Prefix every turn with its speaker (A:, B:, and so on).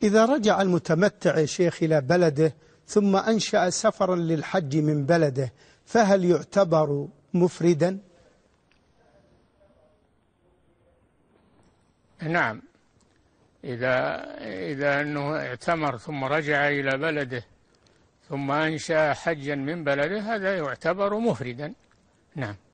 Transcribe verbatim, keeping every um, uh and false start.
A: إذا رجع المتمتع يا شيخ إلى بلده ثم أنشأ سفرا للحج من بلده، فهل يعتبر مفردا؟
B: نعم، إذا إذا أنه اعتمر ثم رجع إلى بلده ثم أنشأ حجا من بلده هذا يعتبر مفردا. نعم.